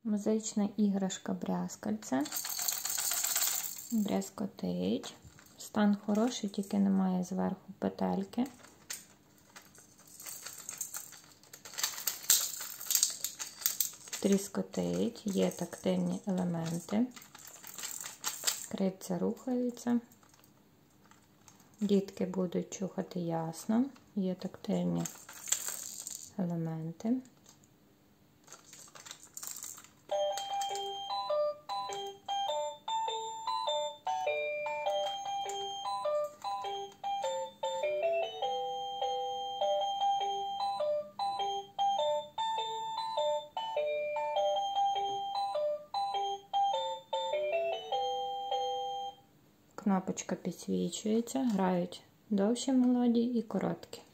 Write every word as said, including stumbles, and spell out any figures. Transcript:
Музична іграшка брязкальце. Брязкотить. Стан хороший, тільки немає зверху петельки. Тріскотить, є тактильні елементи. Крильця рухаються. Дітки будуть чухати ясно. Є тактильні елементи. Кнопочка підсвічується, грають довші мелодії і короткі.